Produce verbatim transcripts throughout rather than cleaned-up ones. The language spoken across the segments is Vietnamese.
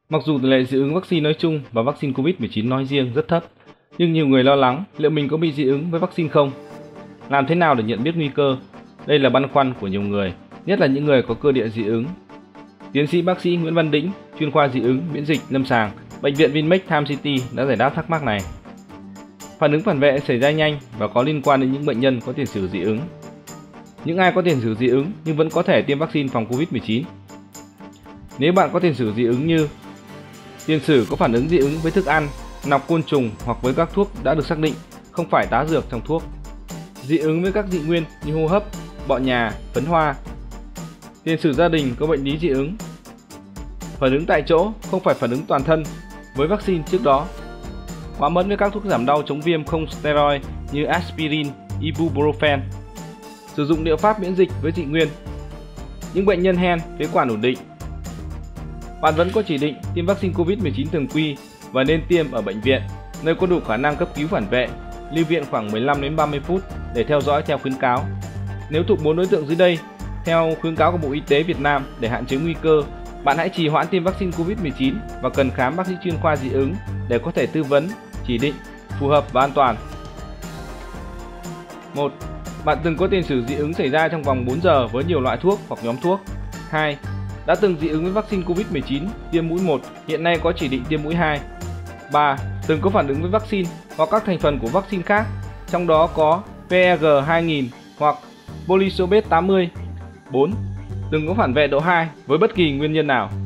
Mặc dù tỷ lệ dị ứng vaccine nói chung và vaccine Covid mười chín nói riêng rất thấp, nhưng nhiều người lo lắng liệu mình có bị dị ứng với vaccine không? Làm thế nào để nhận biết nguy cơ? Đây là băn khoăn của nhiều người, nhất là những người có cơ địa dị ứng. Tiến sĩ bác sĩ Nguyễn Văn Đĩnh, chuyên khoa dị ứng miễn dịch lâm sàng, bệnh viện Vinmec Time City đã giải đáp thắc mắc này. Phản ứng phản vệ xảy ra nhanh và có liên quan đến những bệnh nhân có tiền sử dị ứng. Những ai có tiền sử dị ứng nhưng vẫn có thể tiêm vaccine phòng Covid mười chín. Nếu bạn có tiền sử dị ứng như tiền sử có phản ứng dị ứng với thức ăn, nọc côn trùng hoặc với các thuốc đã được xác định, không phải tá dược trong thuốc. Dị ứng với các dị nguyên như hô hấp, bọ nhà, phấn hoa. Tiền sử gia đình có bệnh lý dị ứng. Phản ứng tại chỗ không phải phản ứng toàn thân với vaccine trước đó. Quá mẫn với các thuốc giảm đau chống viêm không steroid như aspirin, ibuprofen. Sử dụng liệu pháp miễn dịch với dị nguyên. Những bệnh nhân hen, phế quản ổn định. Bạn vẫn có chỉ định tiêm vaccine Covid mười chín thường quy và nên tiêm ở bệnh viện, nơi có đủ khả năng cấp cứu phản vệ, lưu viện khoảng mười lăm đến ba mươi phút để theo dõi theo khuyến cáo. Nếu thuộc bốn đối tượng dưới đây, theo khuyến cáo của Bộ Y tế Việt Nam để hạn chế nguy cơ, bạn hãy trì hoãn tiêm vaccine Covid mười chín và cần khám bác sĩ chuyên khoa dị ứng để có thể tư vấn, chỉ định phù hợp và an toàn. một. Bạn từng có tiền sử dị ứng xảy ra trong vòng bốn giờ với nhiều loại thuốc hoặc nhóm thuốc. hai. Đã từng dị ứng với vaccine Covid mười chín, tiêm mũi một, hiện nay có chỉ định tiêm mũi hai. ba. Từng có phản ứng với vaccine hoặc các thành phần của vaccine khác, trong đó có P E G hai nghìn hoặc Polysobate tám mươi. bốn. Từng có phản vệ độ hai với bất kỳ nguyên nhân nào.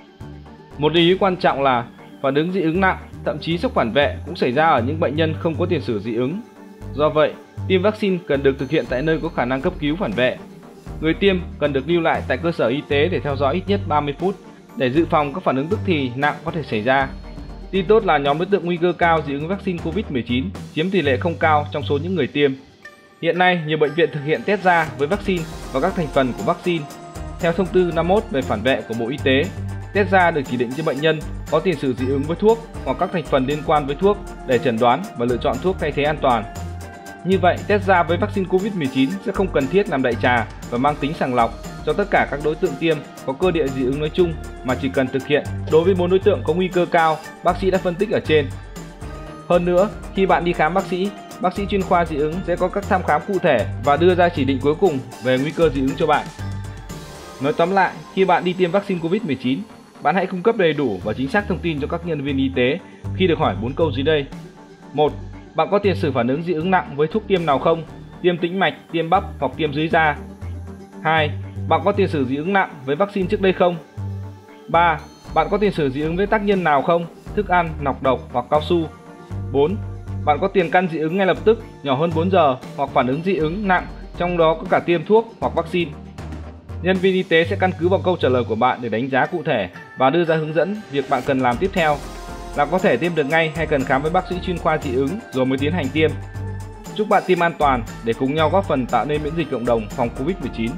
Một lưu ý quan trọng là phản ứng dị ứng nặng, thậm chí sốc phản vệ cũng xảy ra ở những bệnh nhân không có tiền sử dị ứng. Do vậy, tiêm vaccine cần được thực hiện tại nơi có khả năng cấp cứu phản vệ. Người tiêm cần được lưu lại tại cơ sở y tế để theo dõi ít nhất ba mươi phút để dự phòng các phản ứng tức thì nặng có thể xảy ra. Tin tốt là nhóm đối tượng nguy cơ cao dị ứng vaccine Covid mười chín chiếm tỷ lệ không cao trong số những người tiêm. Hiện nay, nhiều bệnh viện thực hiện test da với vaccine và các thành phần của vaccine. Theo thông tư năm mươi mốt về phản vệ của Bộ Y tế, test da được chỉ định cho bệnh nhân có tiền sử dị ứng với thuốc hoặc các thành phần liên quan với thuốc để chẩn đoán và lựa chọn thuốc thay thế an toàn. Như vậy, test da với vaccine Covid mười chín sẽ không cần thiết làm đại trà và mang tính sàng lọc cho tất cả các đối tượng tiêm có cơ địa dị ứng nói chung, mà chỉ cần thực hiện đối với bốn đối tượng có nguy cơ cao bác sĩ đã phân tích ở trên. Hơn nữa, khi bạn đi khám bác sĩ, bác sĩ chuyên khoa dị ứng sẽ có các thăm khám cụ thể và đưa ra chỉ định cuối cùng về nguy cơ dị ứng cho bạn. Nói tóm lại, khi bạn đi tiêm vaccine Covid mười chín, bạn hãy cung cấp đầy đủ và chính xác thông tin cho các nhân viên y tế khi được hỏi bốn câu dưới đây. một. Bạn có tiền sử phản ứng dị ứng nặng với thuốc tiêm nào không? Tiêm tĩnh mạch, tiêm bắp hoặc tiêm dưới da. hai. Bạn có tiền sử dị ứng nặng với vaccine trước đây không? ba. Bạn có tiền sử dị ứng với tác nhân nào không? Thức ăn, nọc độc hoặc cao su. bốn. Bạn có tiền căn dị ứng ngay lập tức, nhỏ hơn bốn giờ hoặc phản ứng dị ứng nặng, trong đó có cả tiêm thuốc hoặc vaccine. Nhân viên y tế sẽ căn cứ vào câu trả lời của bạn để đánh giá cụ thể và đưa ra hướng dẫn việc bạn cần làm tiếp theo, là có thể tiêm được ngay hay cần khám với bác sĩ chuyên khoa dị ứng rồi mới tiến hành tiêm. Chúc bạn tiêm an toàn để cùng nhau góp phần tạo nên miễn dịch cộng đồng phòng Covid mười chín.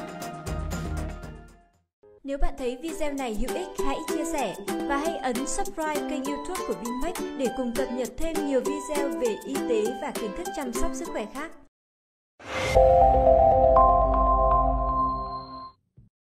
Nếu bạn thấy video này hữu ích, hãy chia sẻ và hãy ấn subscribe kênh YouTube của Vinmec để cùng cập nhật thêm nhiều video về y tế và kiến thức chăm sóc sức khỏe khác.